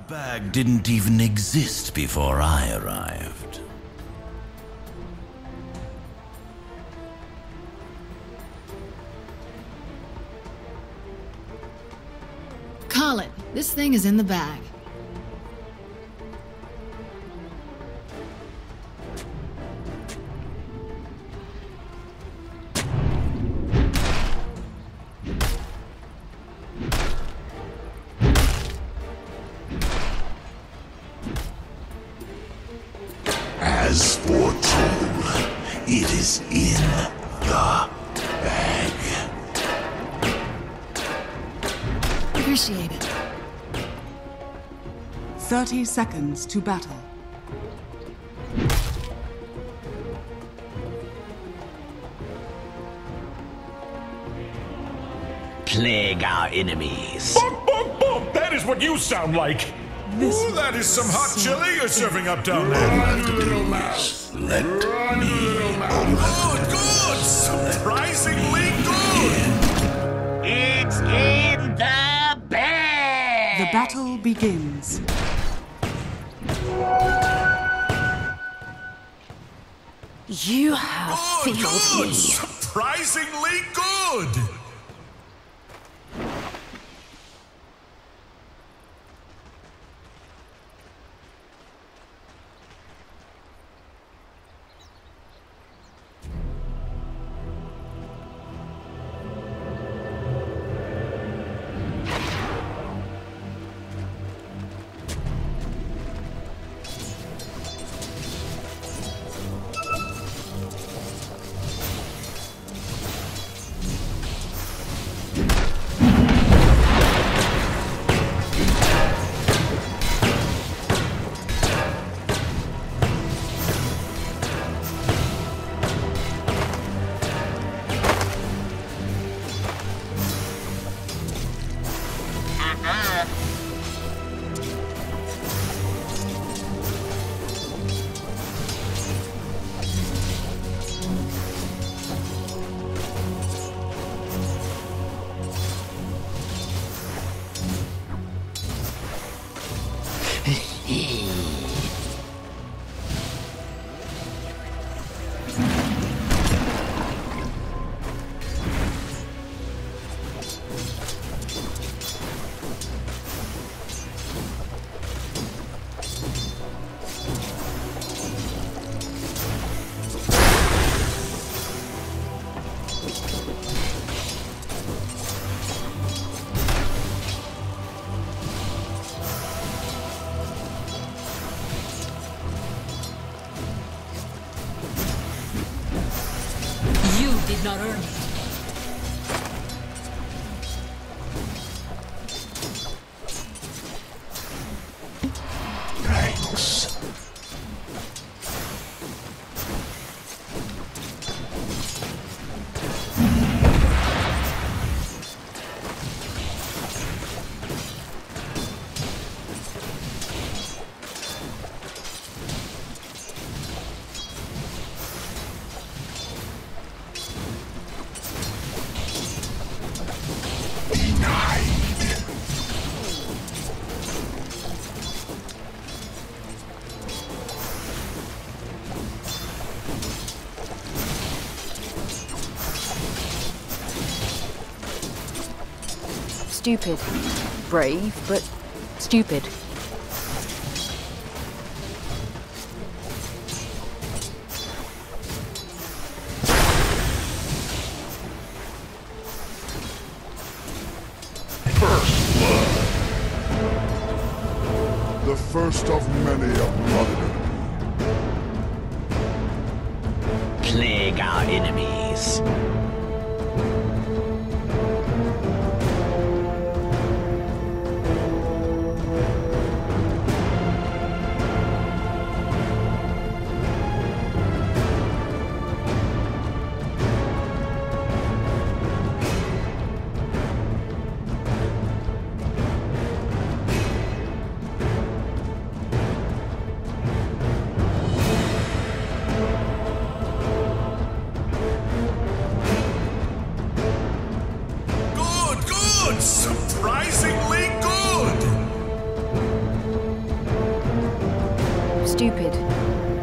bag didn't even exist before I arrived. Colin, this thing is in the bag. As foretold, it is in the bag. Appreciate it. 30 seconds to battle. Plague our enemies. Bump, bump, bump! That is what you sound like! Ooh, that is some hot chili you're serving up down there. All I have to do is let me. Good! Surprisingly good! It's in the bag! The battle begins. You have failed me. Surprisingly good! Did not earn it. Thanks. Stupid. Brave, but stupid. First blood. The first of many a blooded enemy. Plague our enemies.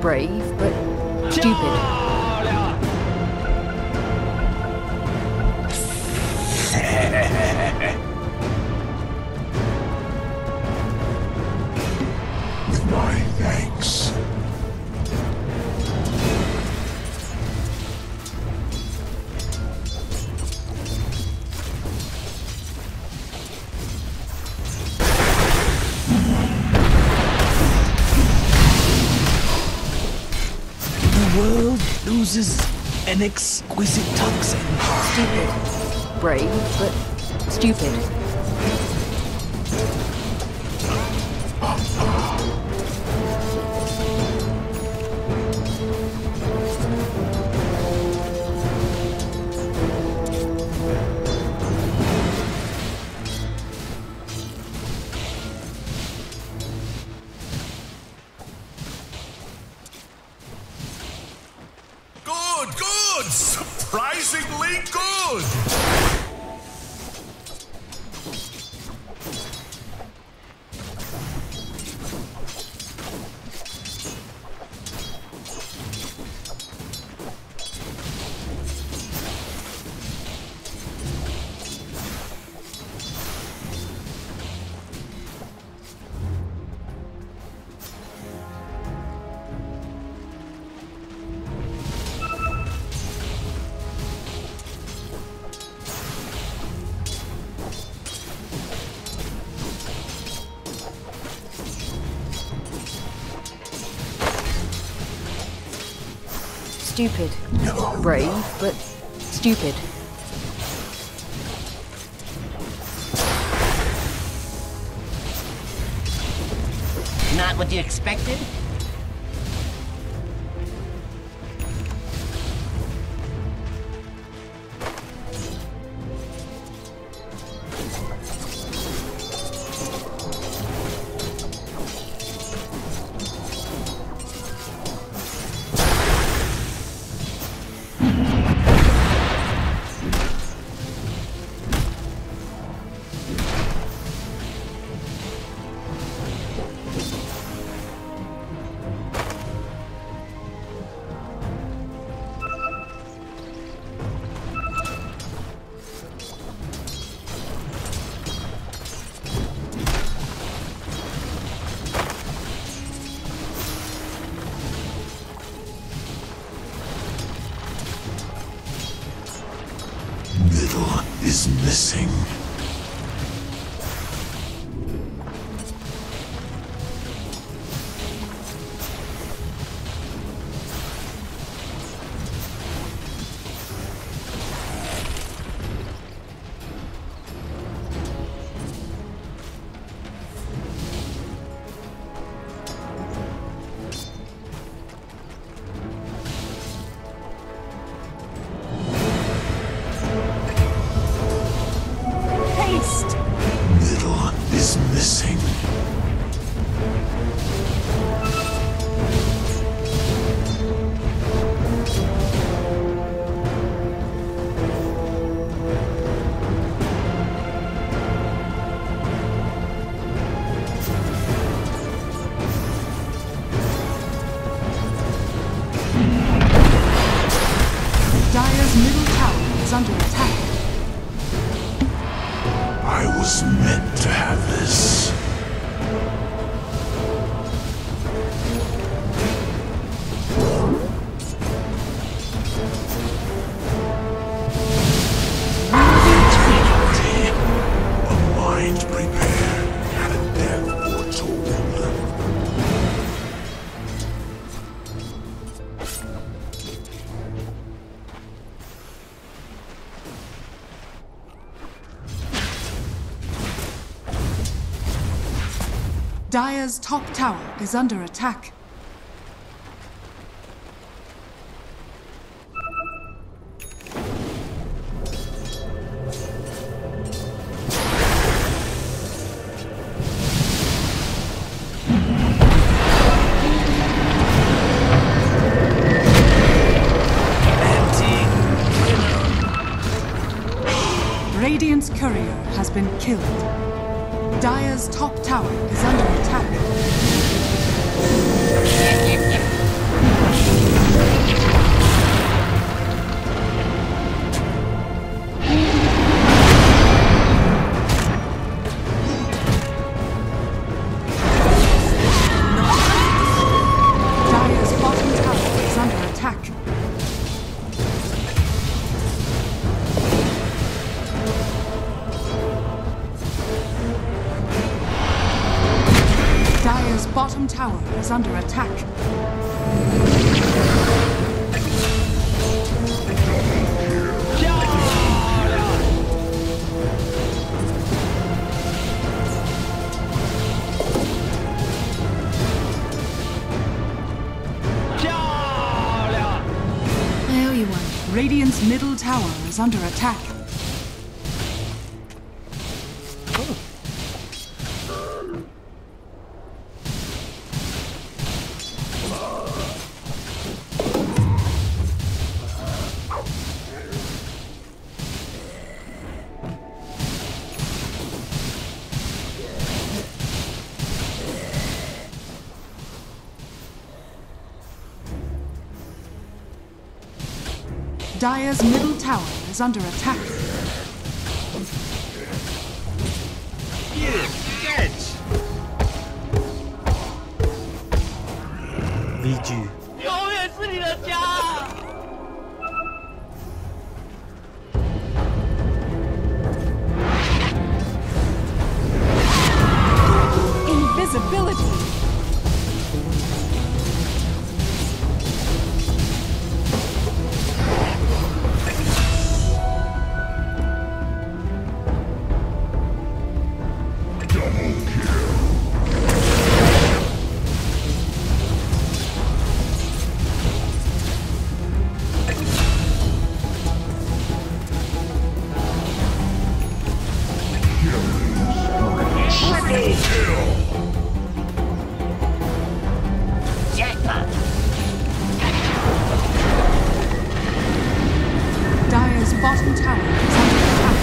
Brave, but stupid. With my thanks. The world loses an exquisite toxin. Stupid. Brave, but stupid. Good! Surprisingly good! Stupid. Brave, but stupid. Not what you expected? Middle is missing. Middle is missing. Dire's middle tower is under attack. I was meant to have this. A mind prepared, a death foretold. Dire's top tower is under attack. Radiant's courier has been killed. Dire's top tower is under attack. Dire's bottom tower is under attack. I owe you one. Radiant's middle tower is under attack. Dire's middle tower is under attack. VG. Invisibility! Jackpot. Dire's bottom tower is under attack.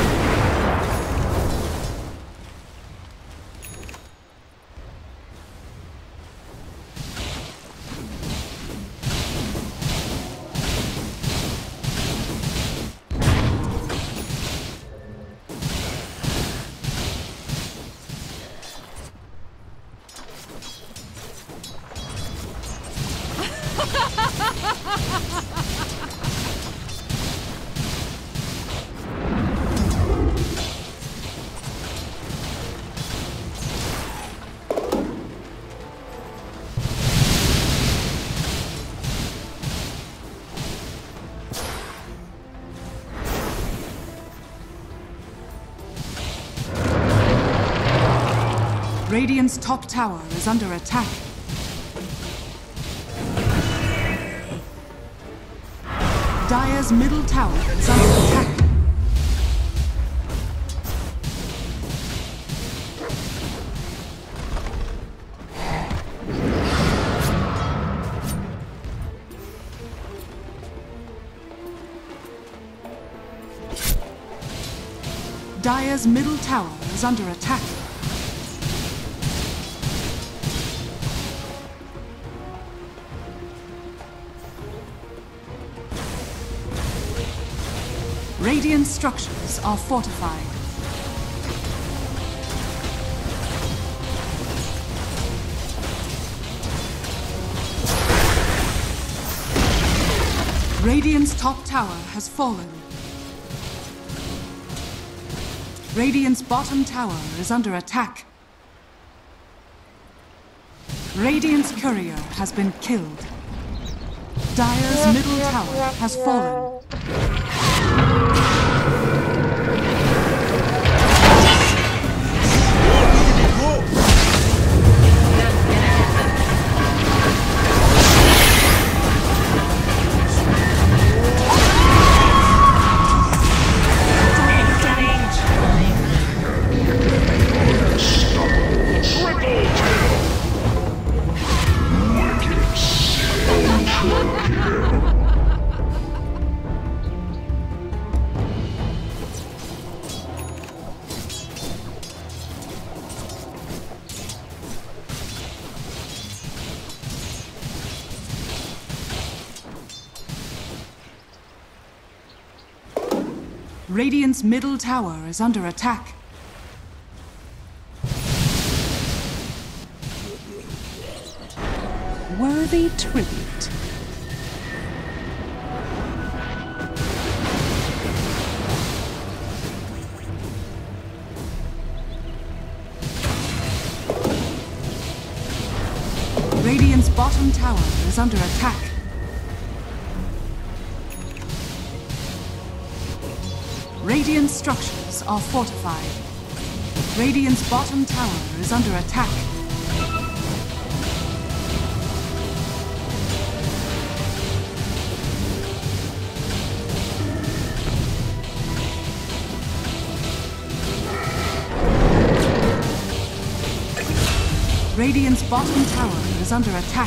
Radiant's top tower is under attack. Dire's middle tower is under attack. Dire's middle tower is under attack. Radiant structures are fortified. Radiant's top tower has fallen. Radiant's bottom tower is under attack. Radiant's courier has been killed. Dire's middle tower has fallen. Radiant's middle tower is under attack. Worthy tribute. Radiant's bottom tower is under attack. Radiant structures are fortified. Radiant's bottom tower is under attack. Radiant's bottom tower is under attack.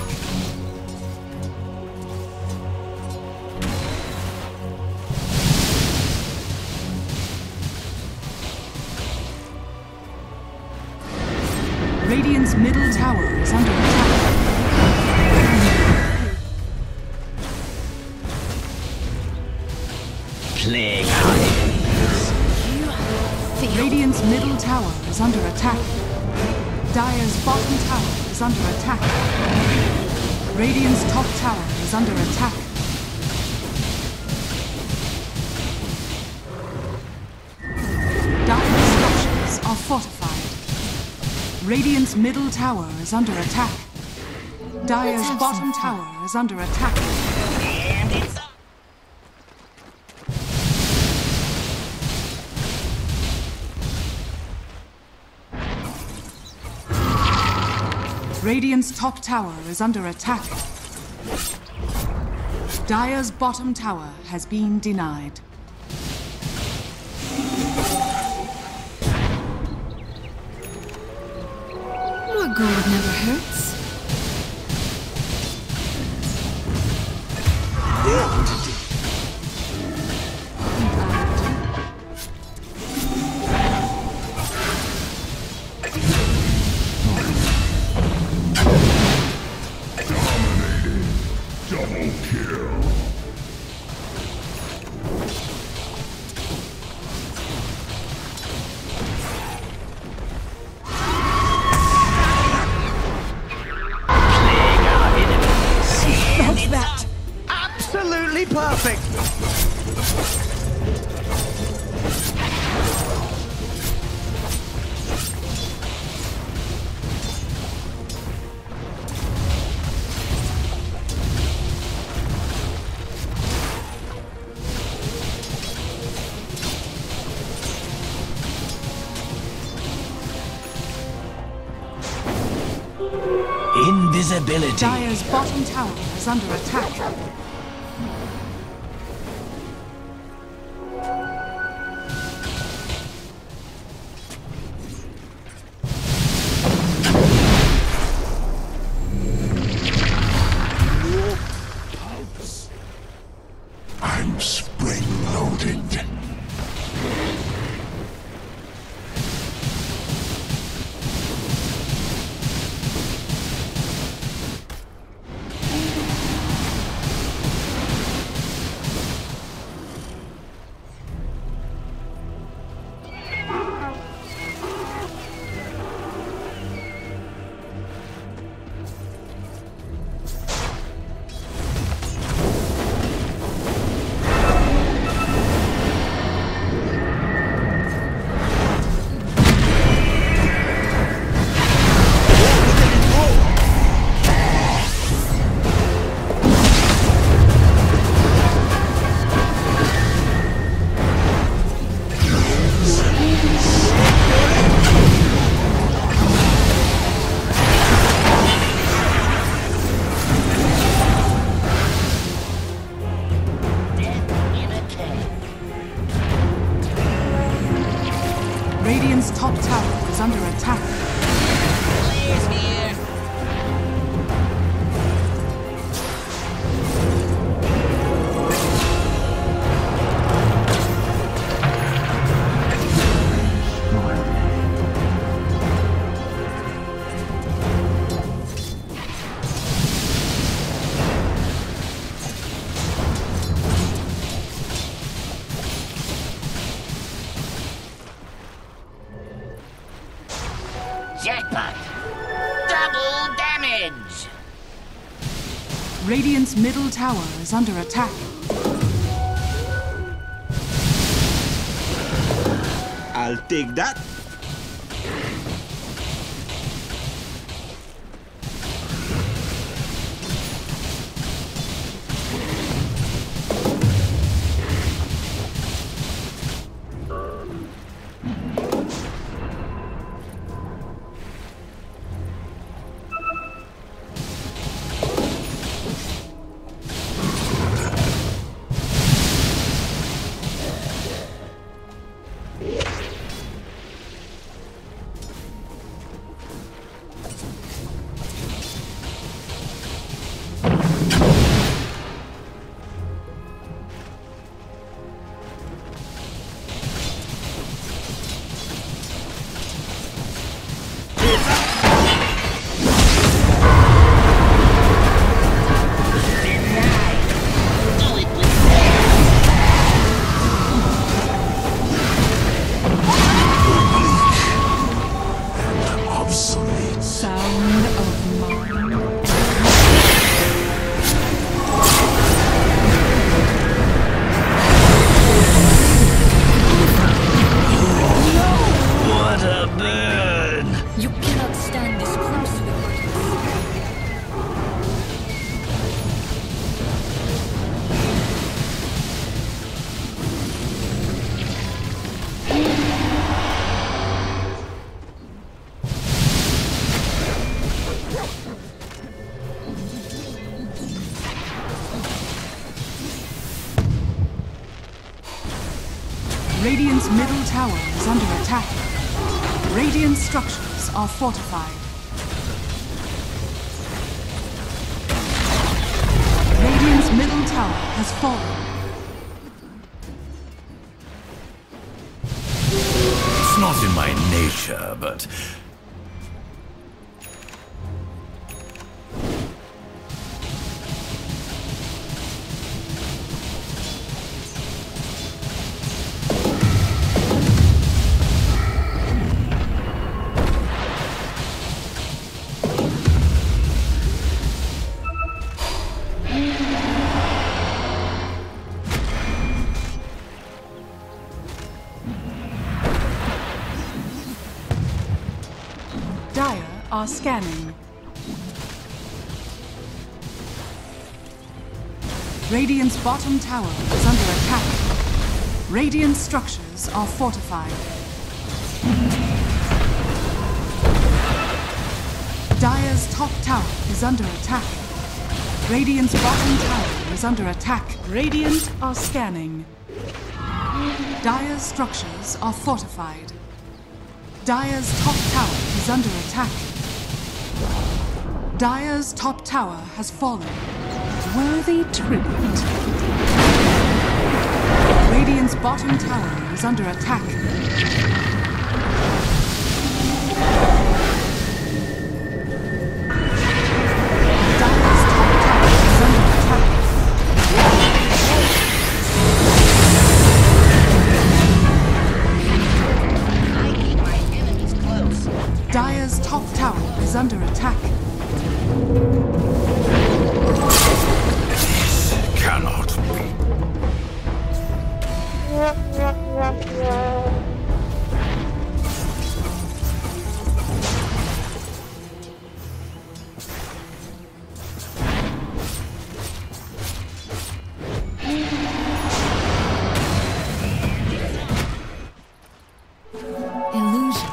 Radiant's middle tower is under attack. Plague. Radiant's middle tower is under attack. Dire's bottom tower is under attack. Radiant's top tower is under attack. Dire's structures are fortified. Radiant's middle tower is under attack. Dire's bottom tower is under attack. And it's Radiant's top tower is under attack. Dire's bottom tower has been denied. More gold never hurts. Double kill. How's that? Absolutely perfect! invisibility. Dire's bottom tower is under attack. I'm spring-loaded. Radiant's top tower is under attack. Jackpot! Double damage! Radiant's middle tower is under attack. I'll take that. Radiant's middle tower is under attack. Radiant structures are fortified. Radiant's middle tower has fallen. It's not in my nature, but... Dire are scanning. Radiant's bottom tower is under attack. Radiant structures are fortified. Dire's top tower is under attack. Radiant's bottom tower is under attack. Radiant are scanning. Dire's structures are fortified. Dire's top tower is under attack. Dire's top tower has fallen. Worthy tribute. Radiant's bottom tower is under attack. Dire's top tower is under attack. Dire's top tower is under attack. This cannot be. Illusion.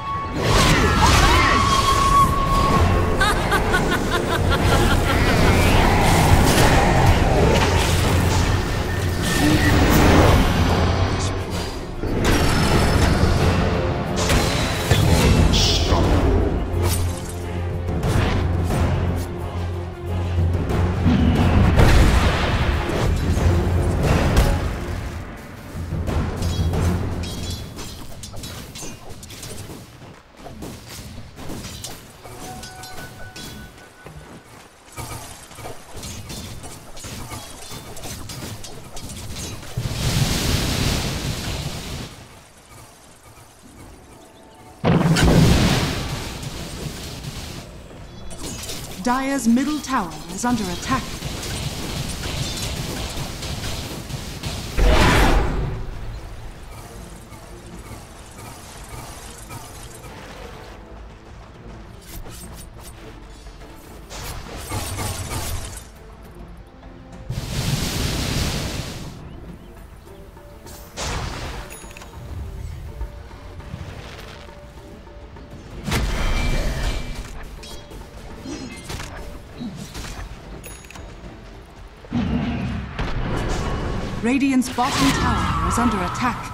Dire's middle tower is under attack. Radiant's bottom tower is under attack.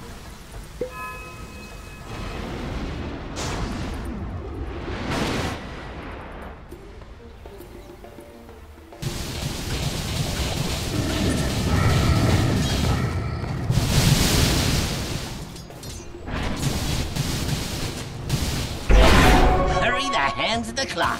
Hurry the hands of the clock.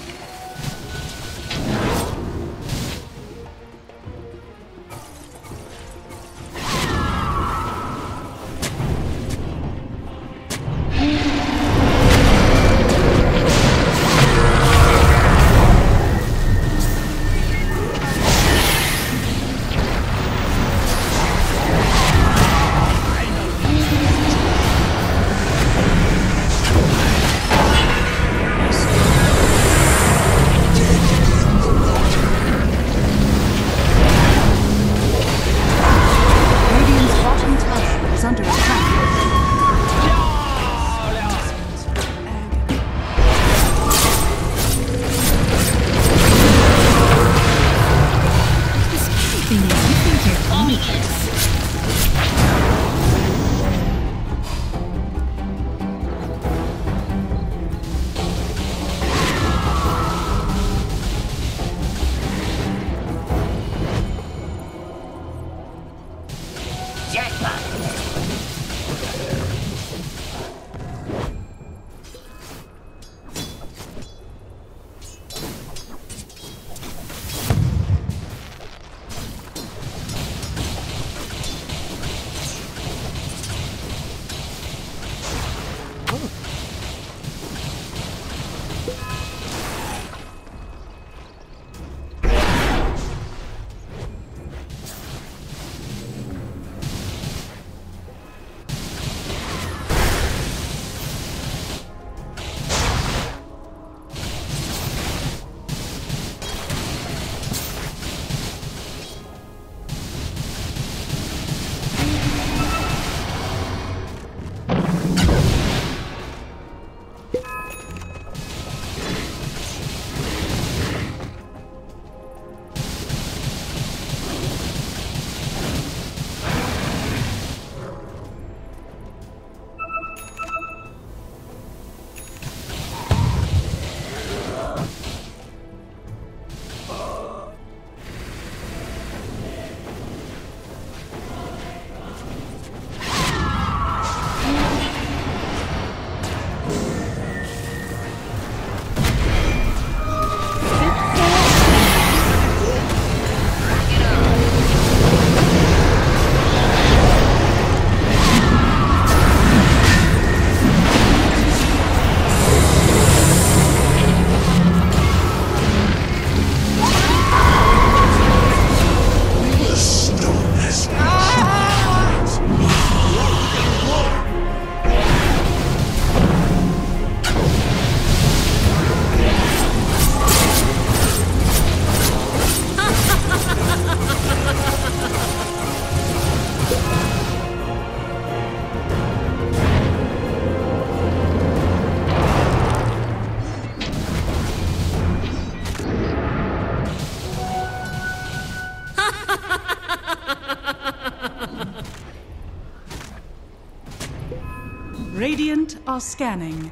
Radiant are scanning.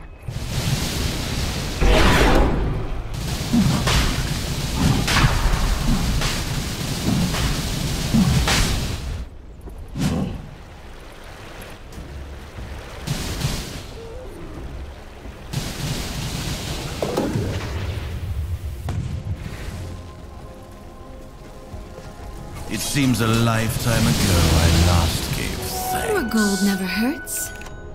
It seems a lifetime ago I last gave thanks. More gold never hurts.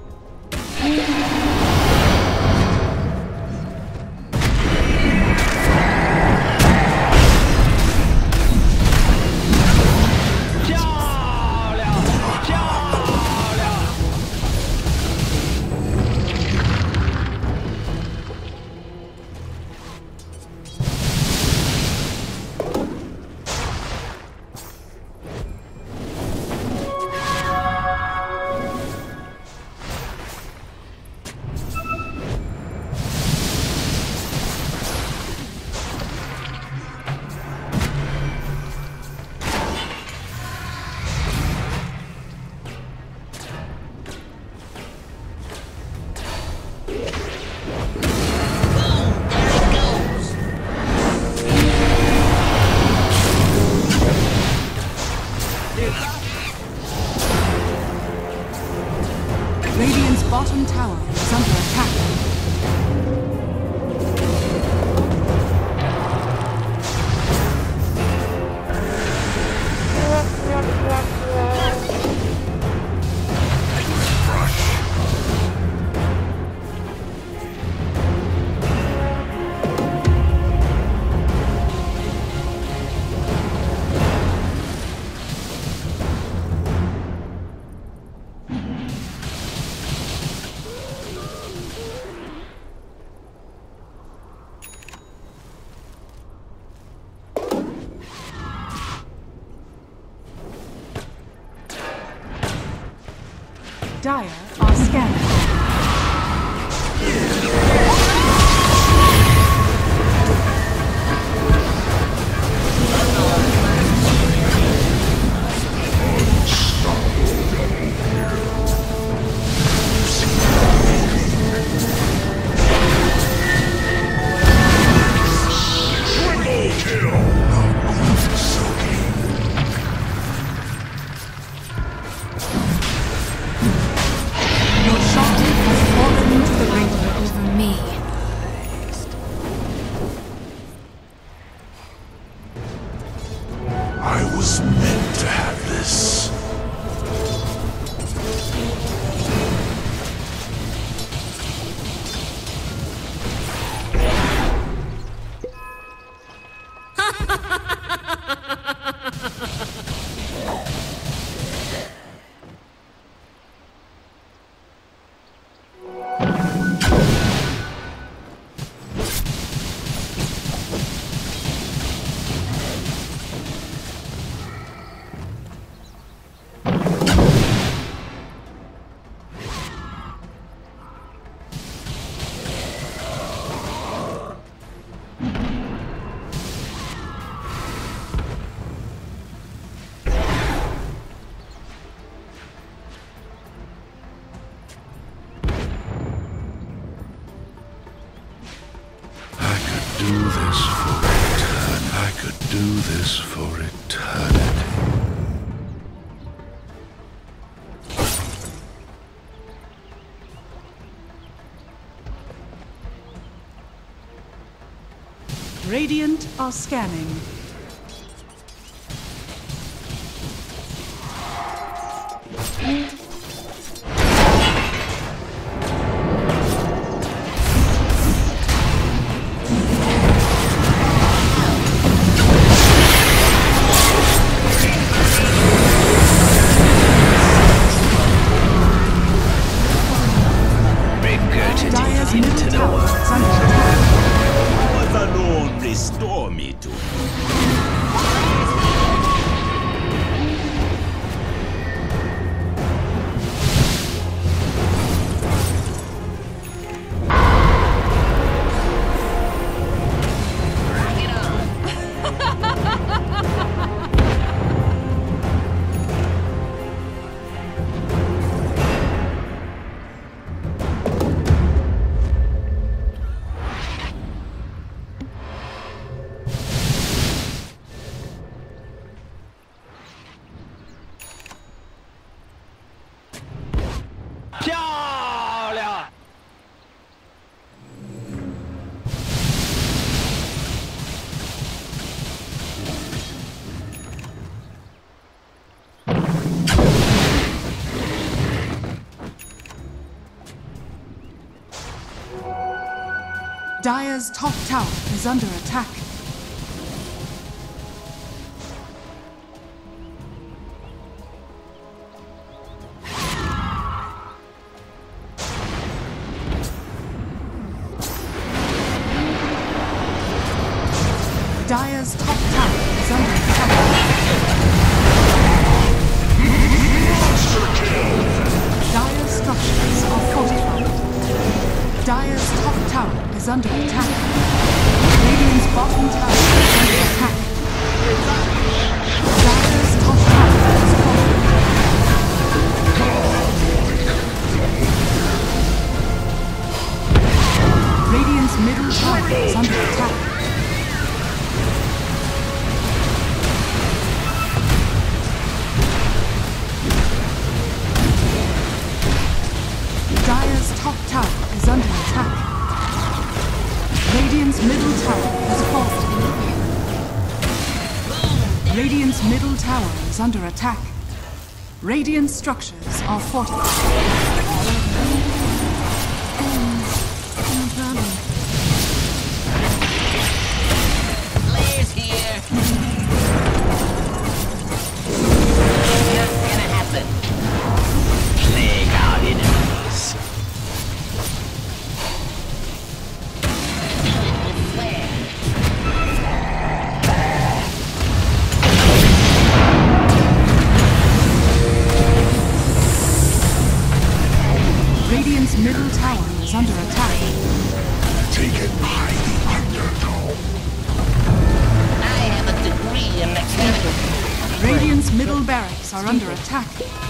Radiant's bottom tower is under attack. Dire are scanning. I was meant to have this. I could do this for eternity. Radiant are scanning. Dire's middle tower is under attack. What alone restore me to? Dire's top tower is under attack. Dire's top tower is under attack. Dire's structures are fortified. Dire's top tower is under attack. Radiant's bottom tower is under attack. Dire's top tower is falling. Radiant's middle tower is under attack. Dire's top tower is under attack. Radiant's middle tower has fallen. Radiant's middle tower is under attack. Radiant structures are fortified. Blaze here. Not gonna happen. Plague our enemies. Radiant's middle tower is under attack. Taken by the undertow. I have a degree in mechanical. Radiant's middle barracks are under attack.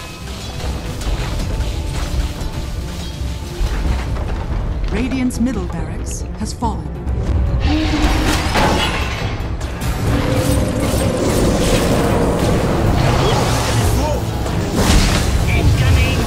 Radiant's middle barracks has fallen. Incoming.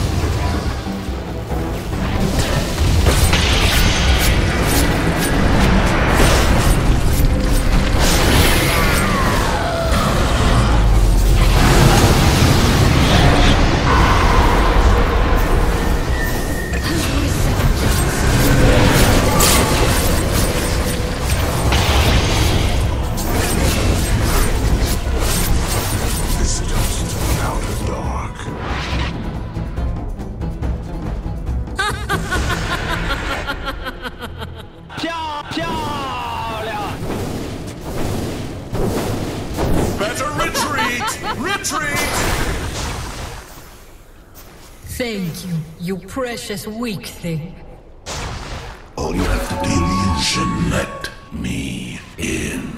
This dust out of dark. Better retreat! Retreat! Thank you, you precious weak thing. All you have to do is let me in.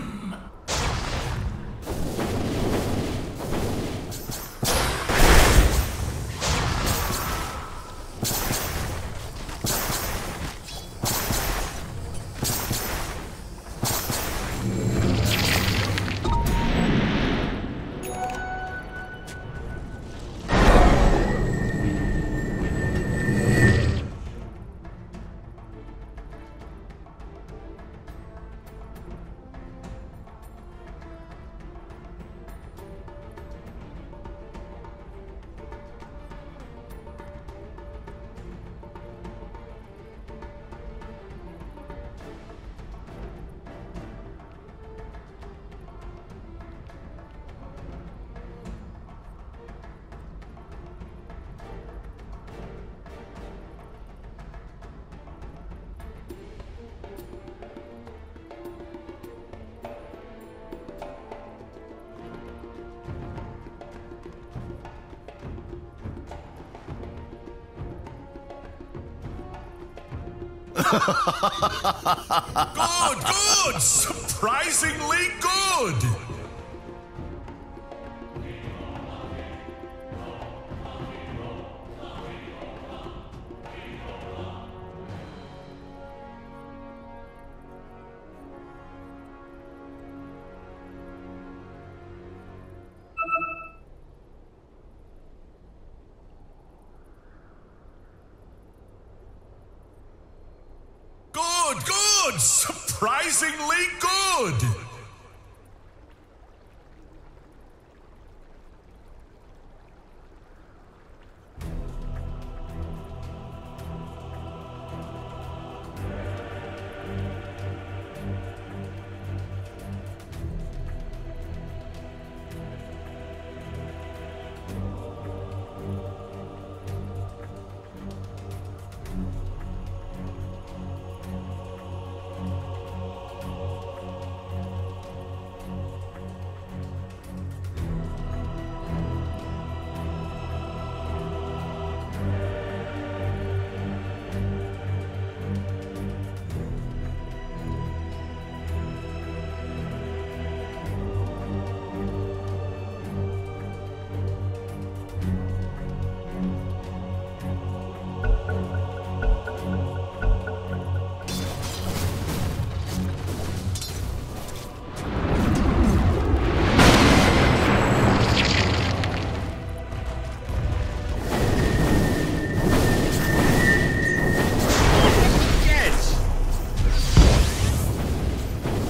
Good, good! Surprisingly good! Good, good! Surprisingly good!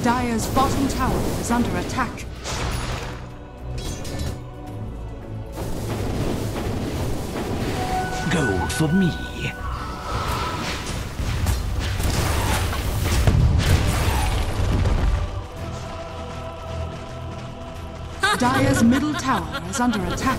Dire's bottom tower is under attack. Gold for me. Dire's middle tower is under attack.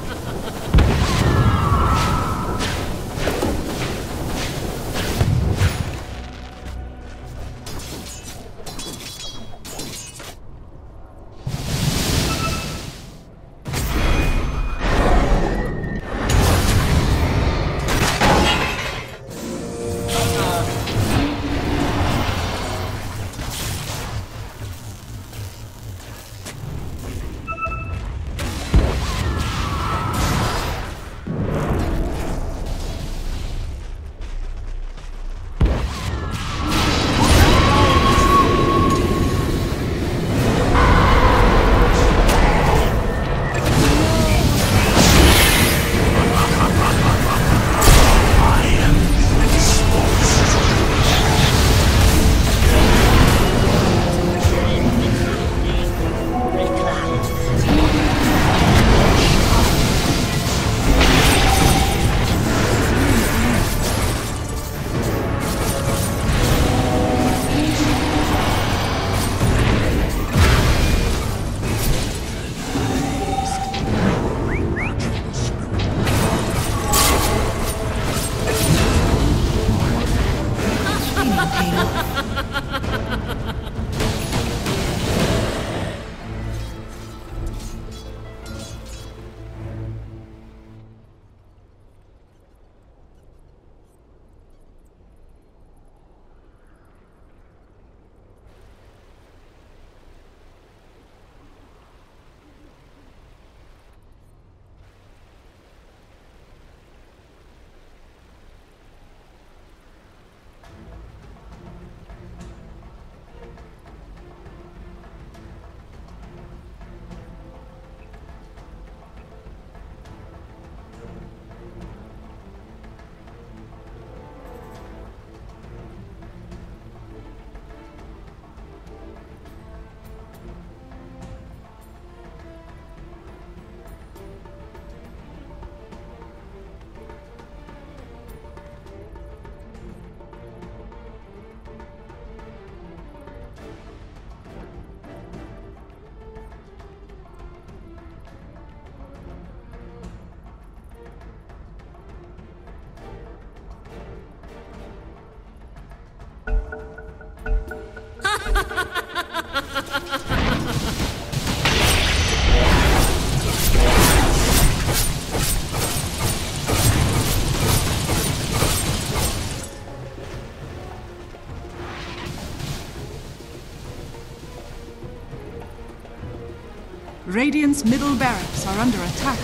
Radiant's middle barracks are under attack.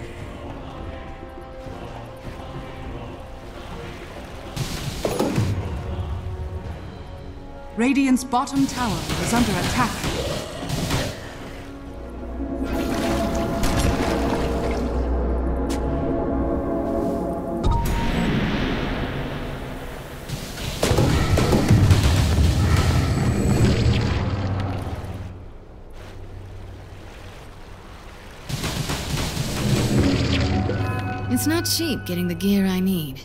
Radiant's bottom tower is under attack. It's not cheap getting the gear I need.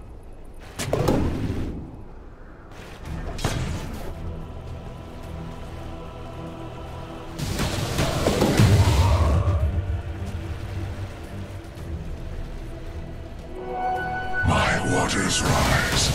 My waters rise.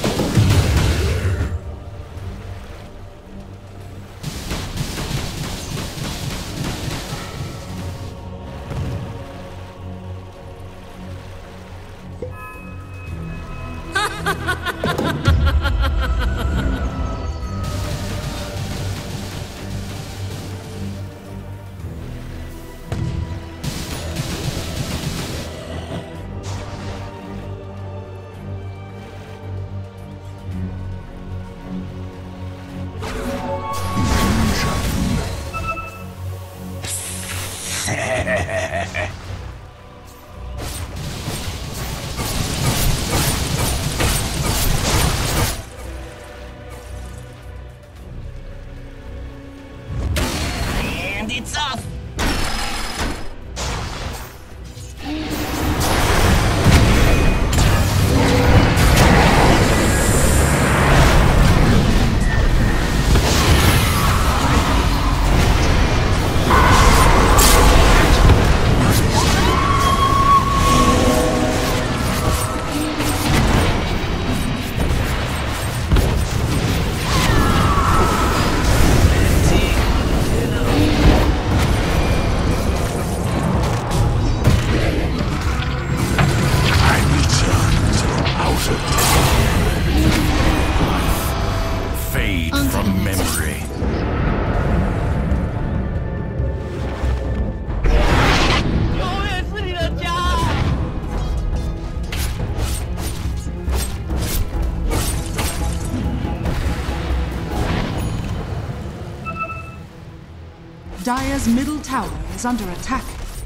Dire's middle tower is under attack.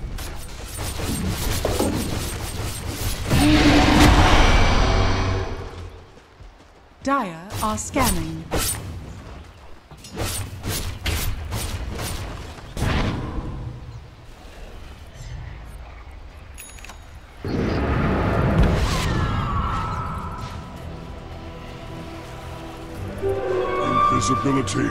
Dire are scanning. Invisibility.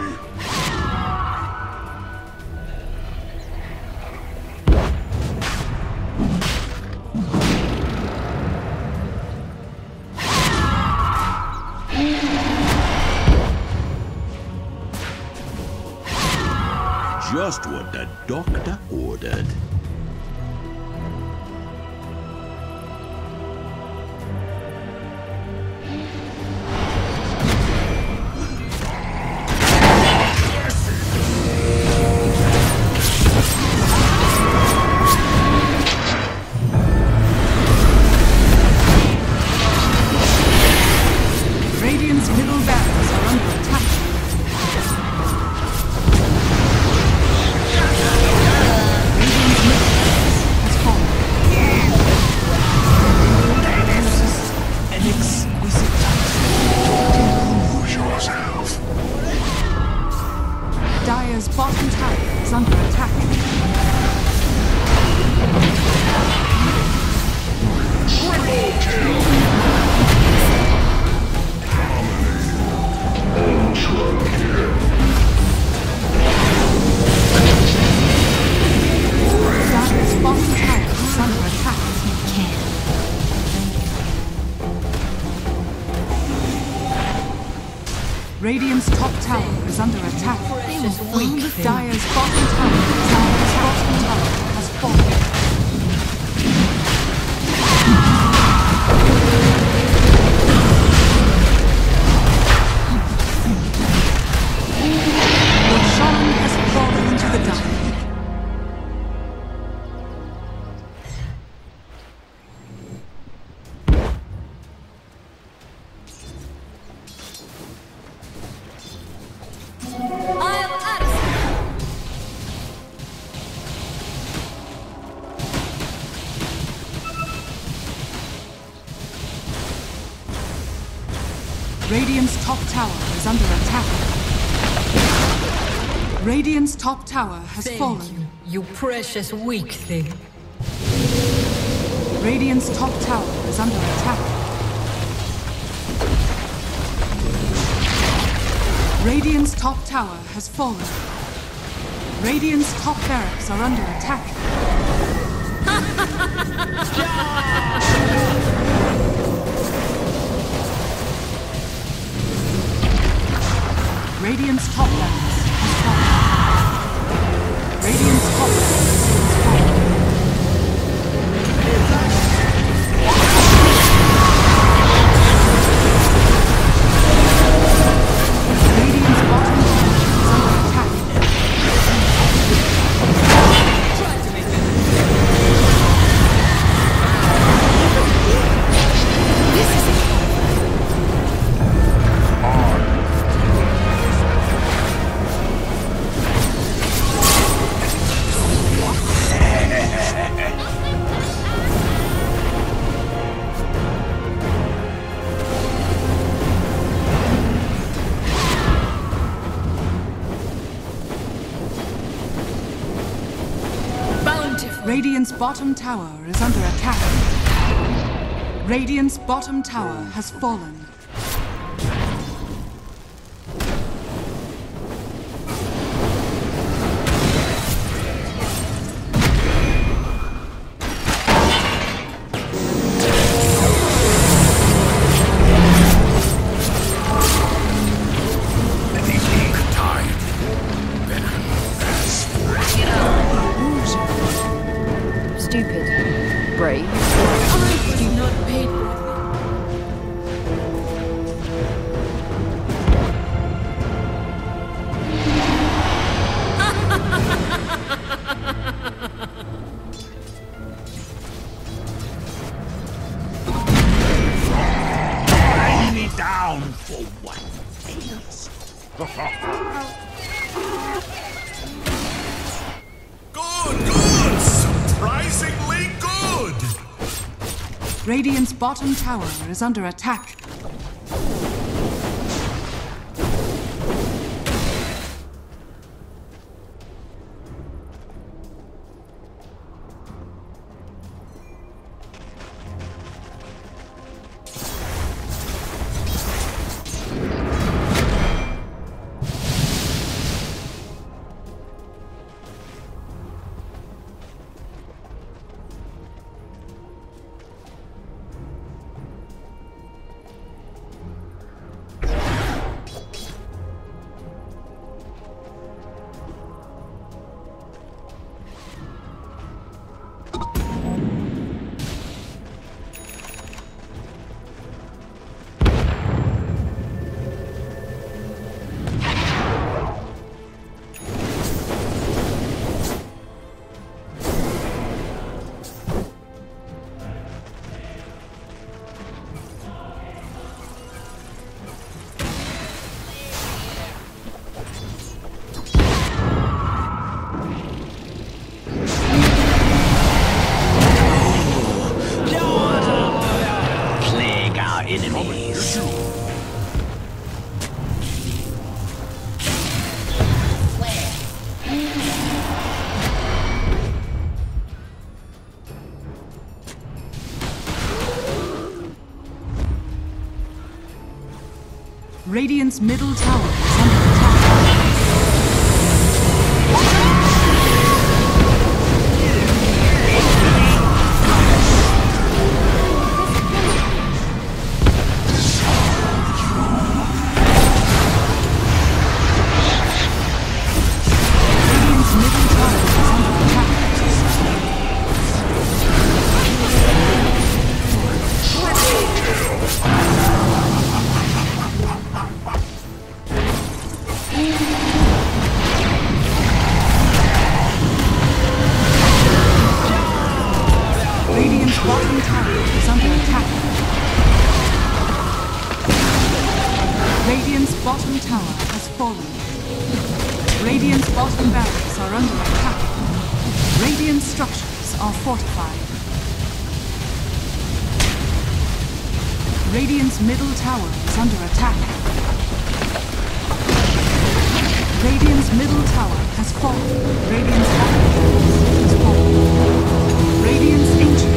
Just what the doctor ordered. Radiant's middle barracks are under attack. Dire's bottom tower is under attack. Triple kill. Ultra kill. Dire's bottom tower is under attack. Radiant's top tower is under attack. Dire's bottom tower has fallen. Roshan has fallen to the Dire. Radiant's top tower is under attack. Radiant's top tower has fallen. You precious weak thing. Radiant's top tower is under attack. Radiant's top tower has fallen. Radiant's top barracks are under attack. Radiant's top barracks has fallen. Radiant's top barracks has fallen. Radiant's bottom tower is under attack. Try to make it. This is a Radiant's bottom tower is under attack. Radiant's bottom tower has fallen. Stupid. Brave. I was not paid for Bring me down for what fails. Radiant's bottom tower is under attack. Radiant's middle tower is under attack. Bottom tower is under attack. Radiant's bottom tower has fallen. Radiant's bottom barracks are under attack. Radiant structures are fortified. Radiant's middle tower is under attack. Radiant's middle tower has fallen. Radiant's bottom barracks has fallen. Radiant's ancient